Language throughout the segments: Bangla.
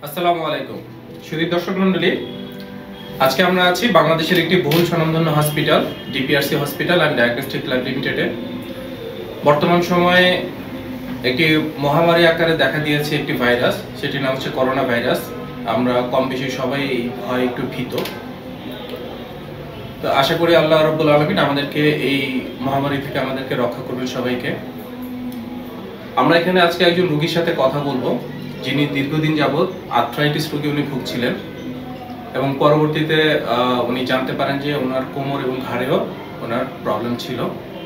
আসসালামু আলাইকুম সুধী দর্শক মণ্ডলী, আজকে আমরা আছি বাংলাদেশের একটি বহুল স্বনামধন্য hospital DPRC hospital and diagnostic lab লিমিটেডে। বর্তমান সময়ে একটি মহামারী আকারে দেখা দিয়েছে একটি ভাইরাস, সেটির নাম হচ্ছে করোনা ভাইরাস। আমরা কম বেশি সবাই হয় একটু ভীত। তো আশা করি আল্লাহ রাব্বুল আলামিন আমাদেরকে এই মহামারী থেকে আমাদেরকে রক্ষা করবেন সবাইকে। আমরা এখানে আজকে একজন রোগীর সাথে কথা বলবো, যিনি দীর্ঘদিন যাবৎ আর্থ্রাইটিস রোগে উনি ভুগছিলেন এবং পরবর্তীতে উনি জানতে পারেন যে ওনার কোমর এবং ঘাড়েও ওনার প্রবলেম ছিল।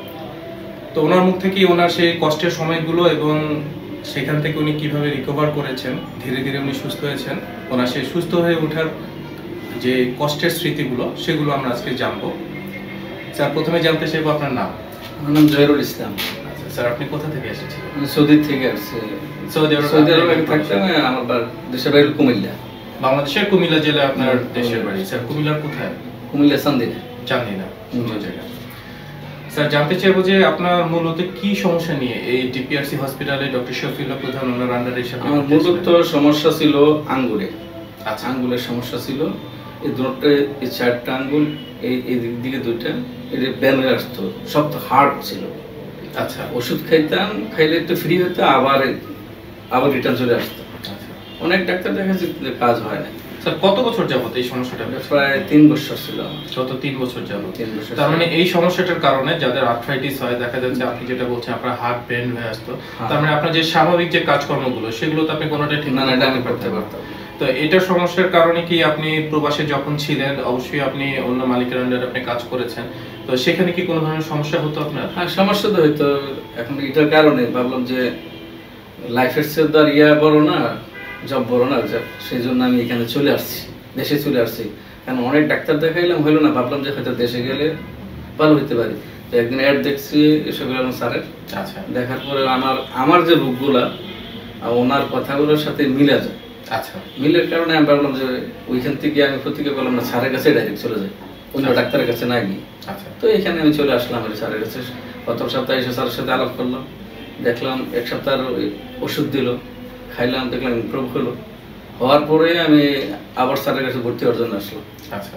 তো ওনার মুখ থেকেই ওনার সেই কষ্টের সময়গুলো এবং সেখান থেকে উনি কিভাবে রিকভার করেছেন, ধীরে ধীরে উনি সুস্থ হয়েছেন, ওনার সেই সুস্থ হয়ে ওঠার যে কষ্টের স্মৃতিগুলো সেগুলো আমরা আজকে জানবো। স্যার, প্রথমে জানতে চাইবো আপনার নাম। আমার নাম জহিরুল ইসলাম। আচ্ছা স্যার, আপনি কোথা থেকে এসেছেন? সৌদি থেকে আসছি। সৌদি আরবে থাকতাম। আমার দেশের বাড়ি কুমিল্লা। বাংলাদেশের কুমিল্লা জেলা আপনার দেশের বাড়ি। স্যার, কুমিল্লার কোথায়? কুমিল্লা চান্দিনা। চান্দিনা, সুন্দর জায়গা। স্যার, জানতে চাইবো যে আপনার মূলত কি সমস্যা নিয়ে এই ডিপিআরসি হসপিটালে ডক্টর শফিউল্লাহ প্রধান ওনার আন্ডারে এসে? আমার মূলত সমস্যা ছিল আঙ্গুলে। আচ্ছা, আঙ্গুলের সমস্যা ছিল। এই দুটো, এই চারটা আঙ্গুল, এই দিক দিকে দুইটা, এটা ব্যানে আসতো, শক্ত হার্ড ছিল। আচ্ছা, ওষুধ খাইতাম, খাইলে একটু ফ্রি হতো, আবার রিটার্ন চলে আসতো। অনেক ডাক্তার দেখাচ্ছি, কাজ হয় না। স্যার, কত বছর যাবত এই সমস্যাটা? প্রায় 3 বছর ছিল। গত 3 বছর যাবত। 3 বছর। তার মানে এই সমস্যাটার কারণে যাদের আর্থ্রাইটিস হয়, দেখা যাচ্ছে আপনি যেটা বলছেন আপনার হার্ট বেন্ড হয়ে আসতো, তার মানে আপনার যে স্বাভাবিক যে কাজকর্মগুলো সেগুলো তো আপনি কোনোটাই ঠিক করতে পারতাম। তো এটার সমস্যার কারণে কি আপনি প্রবাসে যখন ছিলেন, অবশ্যই আপনি অন্য মালিকের আন্ডারে আপনি কাজ করেছেন, তো সেখানে কি কোনো ধরনের সমস্যা হতো আপনার? হ্যাঁ, সমস্যা তো হইতো। এখন এটার কারণে ভাবলাম যে লাইফের চেয়ে তো আর বড় না, জব বড় না, সেই জন্য আমি এখানে চলে আসছি, দেশে চলে আসছি। কারণ অনেক ডাক্তার দেখাইলাম, হইলো না, ভাবলাম যে হয়তো দেশে গেলে ভালো হইতে পারি। তো একদিন অ্যাড দেখছি এসব স্যারের। আচ্ছা, দেখার পরে আমার যে রোগগুলা ওনার কথাগুলোর সাথে মিলে যায়। আচ্ছা, মিলের কারণে আমি ভাবলাম যে ওইখান থেকে আমি প্রতিকে বললাম না, স্যারের কাছে ডাইরেক্ট চলে যাই, অন্য ডাক্তারের কাছে না গিয়ে। আচ্ছা, তো এখানে আমি চলে আসলাম স্যারের কাছে। প্রথম সপ্তাহে এসে স্যারের সাথে আলাপ করলাম, দেখলাম 1 সপ্তাহের ওষুধ দিল, খাইলাম, দেখলাম ইমপ্রুভ হলো। হওয়ার পরে আমি আবার স্যারের কাছে ভর্তি হওয়ার জন্য আসলাম। আচ্ছা,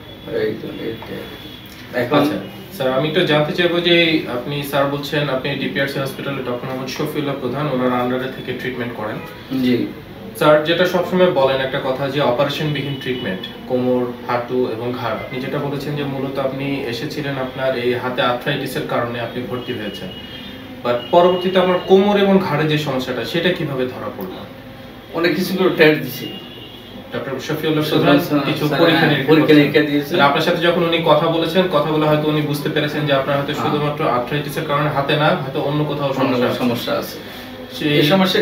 এখন স্যার আমি একটু জানতে চাইবো যে আপনি স্যার বলছেন আপনি ডিপিআরসি হসপিটালে ডক্টর মোহাম্মদ শফিউল্লাহ প্রধান ওনার আন্ডারে থেকে ট্রিটমেন্ট করেন। জি স্যার, যেটা সবসময় বলেন একটা কথা যে অপারেশন বিহীন ট্রিটমেন্ট, কোমর, হাঁটু এবং ঘাড়। আপনি যেটা বলেছেন যে মূলত আপনি এসেছিলেন আপনার এই হাতে আর্থ্রাইটিসের কারণে আপনি ভর্তি হয়েছেন, বাট পরবর্তীতে আপনার কোমর এবং ঘাড়ে যে সমস্যাটা সেটা কিভাবে ধরা পড়লো? অনেক কিছু করে টেস্ট দিছি ডক্টর শফিউল্লাহ প্রধান, কিছু পরীক্ষা দিয়েছেন। আপনার সাথে যখন উনি কথা বলেছেন, কথা বলে হয়তো উনি বুঝতে পেরেছেন যে আপনার হয়তো শুধুমাত্র আর্থ্রাইটিসের কারণে হাতে না, হয়তো অন্য কোথাও সমস্যা আছে। এই সমস্যা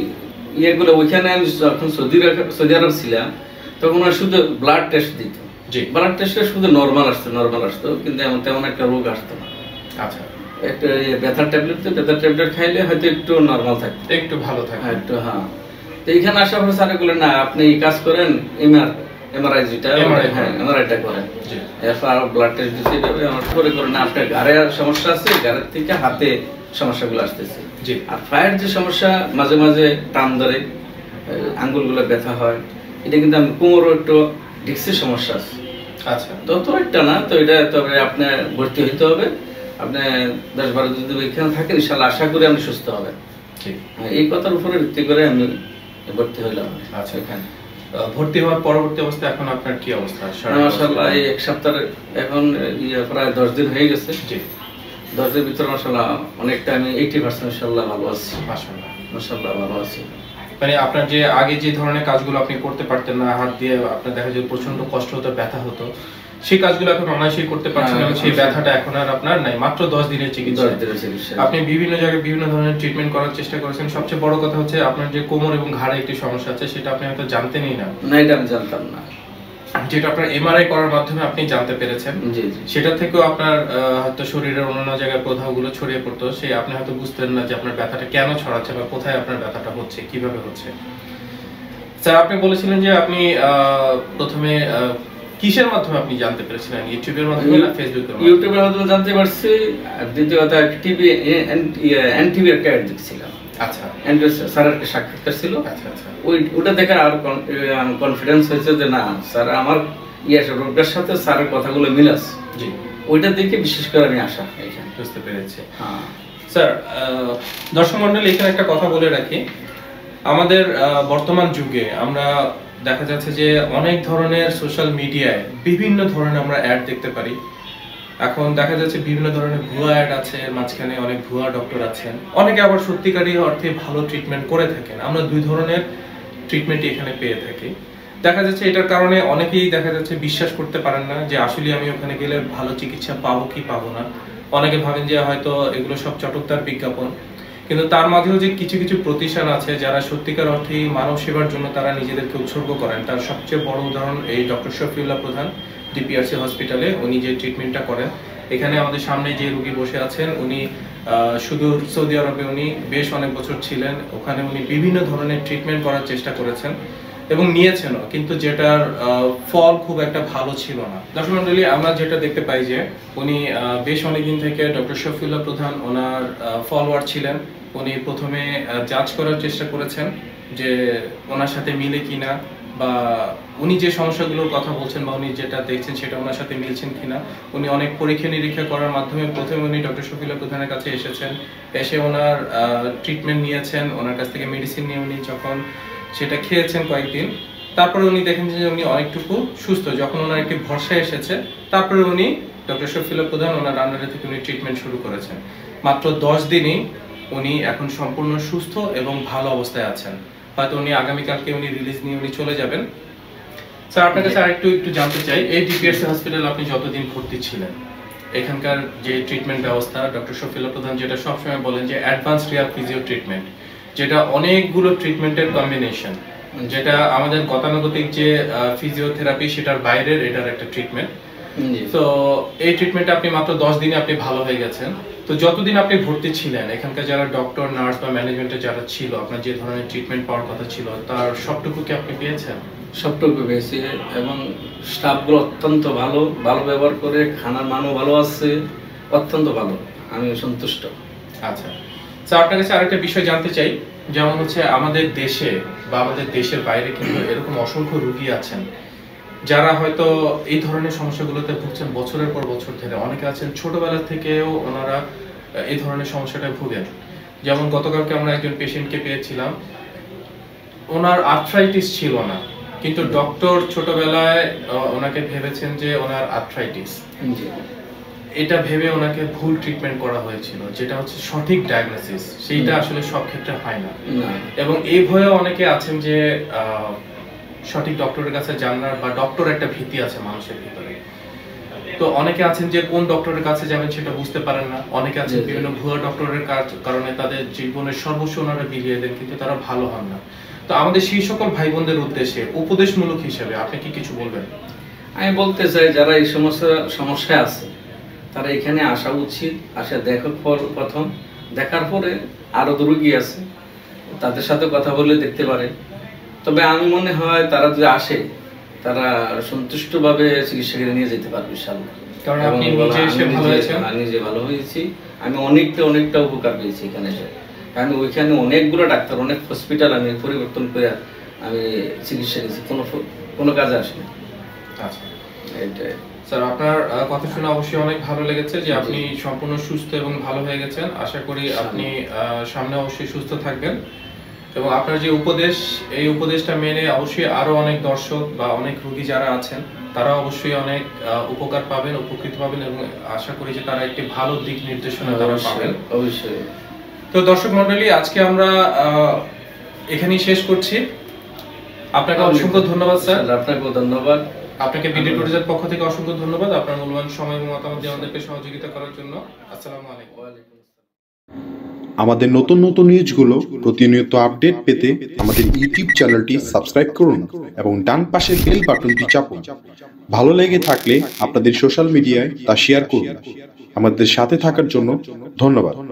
এইগুলো ওইখানে আমি যখন সৌদি আরব ছিলাম তখন শুধু ব্লাড টেস্ট দিত। ব্লাড টেস্টে শুধু নর্মাল আসতো, কিন্তু তেমন একটা রোগ আসতো না। আচ্ছা, একটা ব্যথার ট্যাবলেট খাইলে হয়তো একটু নর্মাল থাকে, একটু ভালো থাকে, একটু। হ্যাঁ, তো এইখানে আসার পরে স্যারে বলে না, আপনি এই কাজ করেন, এমআরআই যেটা, এমআরআইটা করেন। এরপর আরো ব্লাড টেস্ট দিতে যাবে, আমার করে না আপনার ঘাড়ে সমস্যা আছে, ঘাড়ের থেকে হাতে সমস্যাগুলো আসতেছে। আর পায়ের যে সমস্যা, মাঝে মাঝে টান ধরে, আঙ্গুলগুলো ব্যথা হয়, এটা কিন্তু আমি কোমরও একটু ডিস্কের সমস্যা আছে। আচ্ছা, তত একটা না, তো এটা তবে আপনার ভর্তি হইতে হবে। আপনি 10-12 দিন যদি এখানে থাকেন, ইনশাআল্লাহ আশা করি আপনি সুস্থ হবেন। এই কথার উপরে ভিত্তি করে আমি ভর্তি হইলাম। আচ্ছা, এখানে ভর্তি হওয়ার পরবর্তী অবস্থা এখন আপনার কি অবস্থা? মাশাআল্লাহ, এই 1 সপ্তাহ এখন প্রায় 10 দিন হয়ে গেছে। জি, 10 দিনের ভিতরে মাশাআল্লাহ অনেকটা আমি 80% ইনশাআল্লাহ ভালো আছি। মাশাআল্লাহ ভালো আছি। মানে আপনার যে আগে যে ধরনের কাজগুলো আপনি করতে পারতেন না, হাত দিয়ে আপনার দেখা যায় প্রচন্ড কষ্ট হতো, ব্যথা হতো, সেই কাজগুলো এখন অনায়াসেই করতে পারছেন এবং সেই ব্যথাটা এখন আর আপনার নাই। মাত্র 10 দিনের চিকিৎসা। আপনি বিভিন্ন জায়গায় বিভিন্ন ধরনের ট্রিটমেন্ট করার চেষ্টা করেছেন। সবচেয়ে বড় কথা হচ্ছে আপনার যে কোমর এবং ঘাড়ে একটি সমস্যা আছে, সেটা আপনি হয়তো জানতেনই না। এটা আমি জানতাম না, যেটা আপনার এমআরআই করার মাধ্যমে আপনি জানতে পেরেছেন। সেটা থেকেও আপনার হয়তো শরীরের অন্যান্য জায়গায় প্রদাহগুলো ছড়িয়ে পড়তো, সেই আপনি হয়তো বুঝতেন না যে আপনার ব্যথাটা কেন ছড়াচ্ছে বা কোথায় আপনার ব্যথাটা হচ্ছে, কিভাবে হচ্ছে। স্যার, আপনি বলেছিলেন যে আপনি প্রথমে কিসের মাধ্যমে আপনি জানতে পেরেছিলেন? ইউটিউবের মাধ্যমে না ফেসবুকের মাধ্যমে? ইউটিউবের মাধ্যমে জানতে পারছি। আর দ্বিতীয়ত টিভি, এনটিভি একটা অ্যাড দেখছিলাম। আচ্ছা অ্যান্ড্রু স্যারের একটা সাক্ষাৎকার ছিল। আচ্ছা আচ্ছা ওটা দেখে আর কনফিডেন্স হয়েছে যে না স্যার আমার রোগটার সাথে স্যারের কথাগুলো মিল আছে। জি, ওইটা দেখে বিশেষ করে আমি আসা এখানে। বুঝতে পেরেছি। হ্যাঁ স্যার, দর্শক মন্ডলী, এখানে একটা কথা বলে রাখি। আমাদের বর্তমান যুগে আমরা দেখা যাচ্ছে যে অনেক ধরনের সোশ্যাল মিডিয়ায় বিভিন্ন ধরনের আমরা অ্যাড দেখতে পারি। এখন দেখা যাচ্ছে বিভিন্ন ধরনের ভুয়া অ্যাড আছে, মাঝখানে অনেক ভুয়া ডক্টর আছেন, অনেকে আবার সত্যিকারী অর্থে ভালো ট্রিটমেন্ট করে থাকেন। আমরা দুই ধরনের ট্রিটমেন্টই এখানে পেয়ে থাকি। দেখা যাচ্ছে এটার কারণে অনেকেই দেখা যাচ্ছে বিশ্বাস করতে পারেন না যে আসলে আমি ওখানে গেলে ভালো চিকিৎসা পাবো কি পাবো না। অনেকে ভাবেন যে হয়তো এগুলো সব চটকদার বিজ্ঞাপন, কিন্তু তার মাঝেও যে কিছু কিছু প্রতিষ্ঠান আছে যারা সত্যিকার অর্থেই মানব সেবার জন্য তারা নিজেদেরকে উৎসর্গ করেন। তার সবচেয়ে বড় উদাহরণ এই ডক্টর শফিউল্লাহ প্রধান ডিপিআরসি হসপিটালে উনি যে ট্রিটমেন্টটা করেন। এখানে আমাদের সামনে যে রোগী বসে আছেন উনি সুদূর সৌদি আরবে উনি বেশ অনেক বছর ছিলেন, ওখানে উনি বিভিন্ন ধরনের ট্রিটমেন্ট করার চেষ্টা করেছেন এবং নিয়েছেনও, কিন্তু যেটার ফল খুব একটা ভালো ছিল না। দর্শক মন্ডলী, আমরা যেটা দেখতে পাই যে উনি বেশ অনেকদিন থেকে ডক্টর শফিউল্লাহ প্রধান ওনার ফলোয়ার ছিলেন। উনি প্রথমে জাজ করার চেষ্টা করেছেন যে ওনার সাথে মিলে কিনা, বা উনি যে সমস্যাগুলোর কথা বলছেন বা উনি যেটা দেখছেন সেটা ওনার সাথে মিলছেন কিনা। উনি অনেক পরীক্ষা নিরীক্ষা করার মাধ্যমে প্রথমে উনি ডক্টর শফিউল্লাহ প্রধানের কাছে এসেছেন, এসে ওনার ট্রিটমেন্ট নিয়েছেন, ওনার কাছ থেকে মেডিসিন নিয়ে উনি যখন সেটা খেয়েছেন কয়েকদিন, তারপরে উনি দেখেন যে উনি অনেকটুকু সুস্থ। যখন ওনার একটি ভরসা এসেছে, তারপরে উনি ডক্টর শফিউল্লাহ প্রধান ওনার আন্ডারে থেকে উনি ট্রিটমেন্ট শুরু করেছেন। মাত্র 10 দিনই উনি এখন সম্পূর্ণ সুস্থ এবং ভালো অবস্থায় আছেন। হয়তো উনি আগামীকালকে উনি রিলিজ নিয়ে উনি চলে যাবেন। স্যার, আপনার কাছে আরেকটু জানতে চাই, এই ডিপিআরসি হসপিটালে আপনি যতদিন ভর্তি ছিলেন, এখানকার যে ট্রিটমেন্ট ব্যবস্থা ডক্টর শফিউল্লাহ প্রধান যেটা সবসময় বলেন যে অ্যাডভান্স রিহ্যাব ফিজিও ট্রিটমেন্ট, যেটা অনেকগুলো ট্রিটমেন্টের কম্বিনেশন, যেটা আমাদের গতানুগতিক যে ফিজিওথেরাপি সেটার বাইরের এটার একটা ট্রিটমেন্ট। তো এই ট্রিটমেন্টটা আপনি মাত্র 10 দিনে আপনি ভালো হয়ে গেছেন। তো যতদিন আপনি ভর্তি ছিলেন, এখানকার যারা ডক্টর, নার্স বা ম্যানেজমেন্টে যারা ছিল, আপনার যে ধরনের ট্রিটমেন্ট পাওয়ার কথা ছিল তার সবটুকু কি আপনি পেয়েছেন? সবটুকু পেয়েছি, এবং স্টাফগুলো অত্যন্ত ভালো ব্যবহার করে, খানার মানও ভালো আছে, অত্যন্ত ভালো, আমি সন্তুষ্ট। আচ্ছা স্যার, আপনার কাছে আরেকটা বিষয় জানতে চাই, যেমন হচ্ছে আমাদের দেশে বা আমাদের দেশের বাইরে কিন্তু এরকম অসংখ্য রোগী আছেন যারা হয়তো এই ধরনের সমস্যাগুলোতে ভুগছেন বছরের পর বছর ধরে। অনেকে আছেন ছোটবেলা থেকেও ওনারা এই ধরনের সমস্যাটায় ভুগেন। যেমন গতকালকে আমরা একজন পেশেন্টকে পেয়েছিলাম, ওনার আর্থ্রাইটিস ছিল না, কিন্তু ডক্টর ছোটবেলায় ওনাকে ভেবেছেন যে ওনার আর্থ্রাইটিস, এটা ভেবে ওনাকে ভুল ট্রিটমেন্ট করা হয়েছিল, যেটা হচ্ছে সঠিক ডায়াগনোসিস, সেইটা আসলে সব ক্ষেত্রে হয় না। এবং এই ভয়ে অনেকে আছেন যে সঠিক ডক্টরের কাছে যান না, বা ডক্টর একটা ভীতি আছে মানুষের ভিতরে। তো অনেকে আছেন যে কোন ডক্টরের কাছে যাবেন সেটা বুঝতে পারেন না। অনেকে আছেন বিভিন্ন ভুয়া ডক্টরের কারণে তাদের জীবনের সর্বস্ব ওনারা বিলিয়ে দেন, কিন্তু তারা ভালো হন না। তো আমাদের সেই সকল ভাই বোনদের উদ্দেশ্যে উপদেশমূলক হিসেবে আপনি কি কিছু বলবেন? আমি বলতে চাই, যারা এই সমস্যায় আছে তারা এখানে আসা উচিত। আসা প্রথম দেখার পরে আরো রোগী আছে, তাদের সাথে কথা বলে দেখতে পারে। তবে আমি মনে হয় তারা যদি আসে, তারা সন্তুষ্টভাবে চিকিৎসাকে নিয়ে যেতে পারবে ইনশাআল্লাহ। কারণ আপনি নিজে এসে ভালো হয়েছেন। আমি নিজে ভালো হয়েছি, আমি অনেকটা উপকার পেয়েছি এখানে এসে। আমি ওইখানে অনেকগুলো ডাক্তার, অনেক হসপিটাল আমি পরিবর্তন করে আমি চিকিৎসা নিয়েছি, কোনো কাজে আসেনি। আচ্ছা, এইটাই স্যার, আপনার কথা শুনে অবশ্যই অনেক ভালো লেগেছে যে আপনি সম্পূর্ণ সুস্থ এবং ভালো হয়ে গেছেন। আশা করি আপনি সামনে অবশ্যই সুস্থ থাকবেন, এবং আপনার যে উপদেশ, এই উপদেশটা মেনে অবশ্যই আরো অনেক দর্শক বা অনেক রোগী যারা আছেন তারা অবশ্যই অনেক উপকার পাবেন, উপকৃত পাবেন, এবং আশা করি যে তারা একটি ভালো দিক নির্দেশনা তারা পাবেন অবশ্যই। তো দর্শক মণ্ডলী, আজকে আমরা এখানেই শেষ করছি। আপনাকে অসংখ্য ধন্যবাদ স্যার। আপনাকেও ধন্যবাদ। আপনাকে বিডি ট্যুরিজমের পক্ষ থেকে অসংখ্য ধন্যবাদ আপনার মূল্যবান সময় এবং মতামত দিয়ে আমাদেরকে সহযোগিতা করার জন্য। আসসালামু আলাইকুম। আমাদের নতুন নিউজগুলো প্রতিনিয়ত আপডেট পেতে আমাদের ইউটিউব চ্যানেলটি সাবস্ক্রাইব করুন এবং ডান পাশের বেল বাটনটি চাপুন। ভালো লেগে থাকলে আপনাদের সোশ্যাল মিডিয়ায় তা শেয়ার করুন। আমাদের সাথে থাকার জন্য ধন্যবাদ।